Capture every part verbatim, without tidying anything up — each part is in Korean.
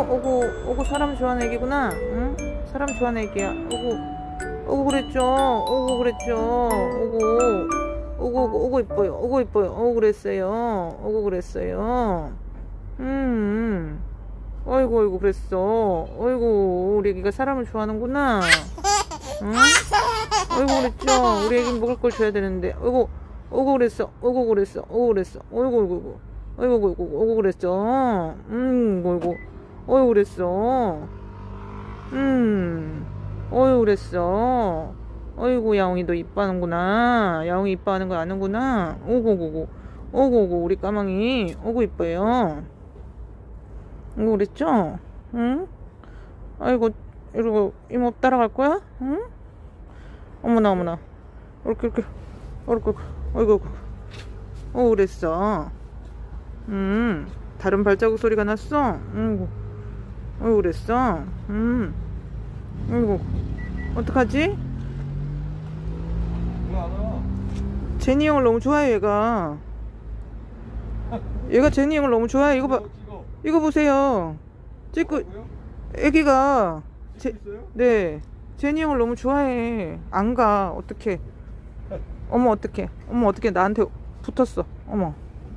오구 오구 사람 좋아하는 애기구나. 응? 사람 좋아하는 애기야. 오구 오구 그랬죠. 오구 그랬죠. 오구 오구 오구 오구 이뻐요. 오구 이뻐요. 오구 그랬어요. 오구 그랬어요. 음. 어이구 어이구 그랬어. 어이구 우리 애기가 사람을 좋아하는구나. 응? 어이구 그랬죠. 우리 애기 먹을 걸 줘야 되는데. 어이구 어이구 그랬어. 어이구 그랬어. 어이구 그랬어. 어이구 어이구 어이구 어이구 어이구 그랬어. 음 어이구 어이구 그랬어. 음 어이구 그랬어. 어이구 야옹이 너 이뻐하는구나. 야옹이 이뻐하는 거 아는구나. 오구 오구 오구 오구 우리 까망이 오구 이뻐요. 오구 그랬죠? 응? 아이고 이러고 이모 따라갈 거야? 응? 어머나 어머나 이렇게 이렇게 이렇게 어이구 어 그랬어. 음 다른 발자국 소리가 났어. 어이구 어이구 그랬어. 음 어이구 어떡하지? 제니 형을 너무 좋아해. 얘가 얘가 제니 형을 너무 좋아해. 이거 봐, 이거 보세요. 찍고 애기가 제, 네 제니 형을 너무 좋아해. 안 가. 어떡해. 어머 어떡해. 어머 어떡해. 나한테 붙었어. 어머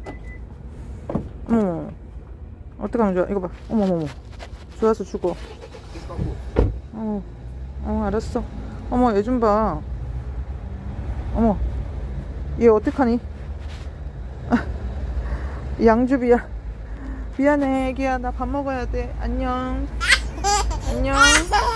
어머 어떡하면 좋아. 이거 봐. 어머 어머 좋아서 죽어. 어, 어 알았어. 어머 얘 좀 봐. 어머 얘 어떡하니. 양주비야. 미안해 애기야. 나 밥 먹어야 돼. 안녕 안녕.